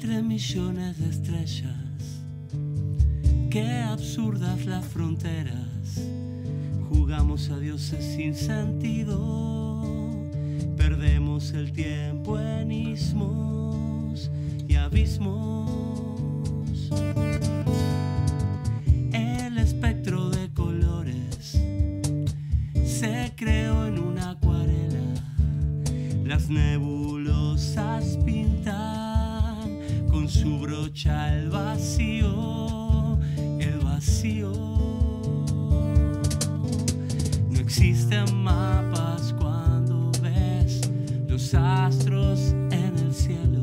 entre millones de estrellas. Qué absurdas las fronteras. Jugamos a dioses sin sentido. Perdemos el tiempo en ismos y abismos. El espectro de colores se creó en una acuarela. Las nebulosas pintan con su brocha el vacío, el vacío. No existen mapas cuando ves los astros en el cielo,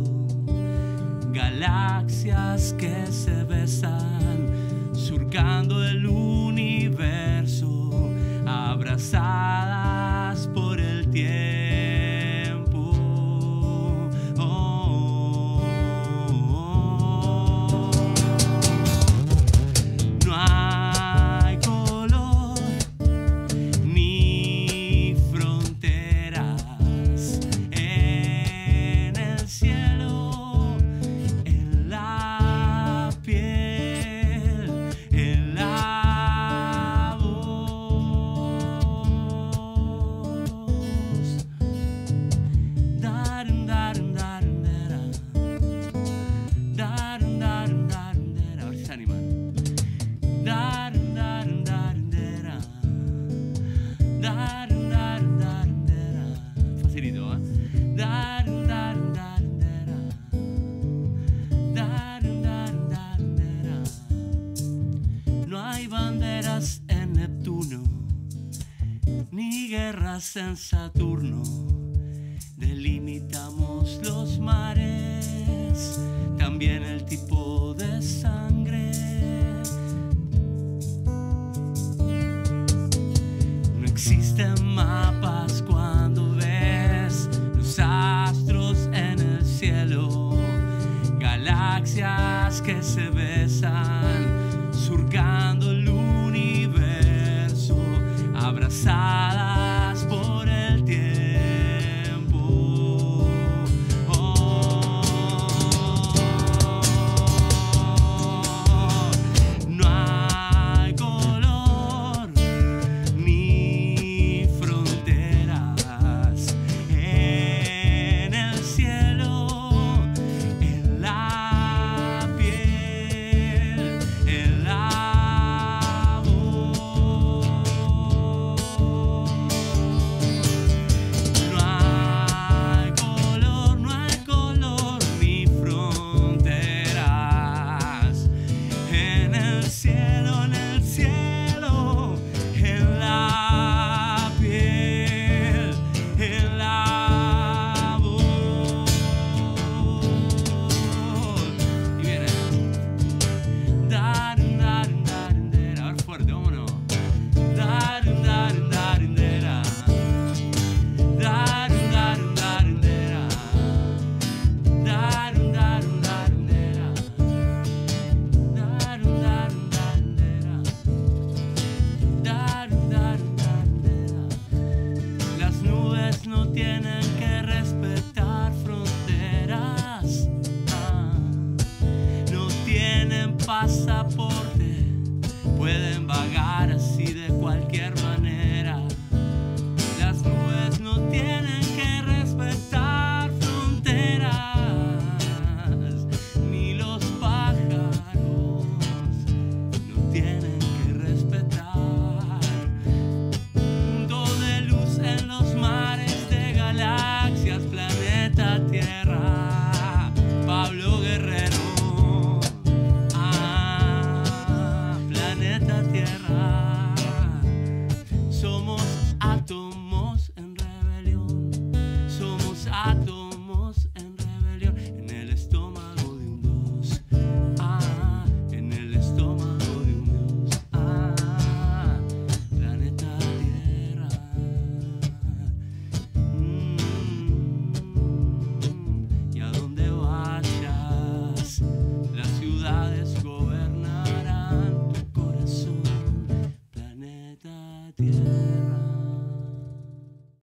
galaxias que se besan, surcando el universo, abrazadas por el tiempo. Facilito, ¿eh? No hay banderas en Neptuno, ni guerras en Saturno. Delimitamos los mares, también el tipo de sangre. No existen mapas cuando ves los astros en el cielo, galaxias que se besan,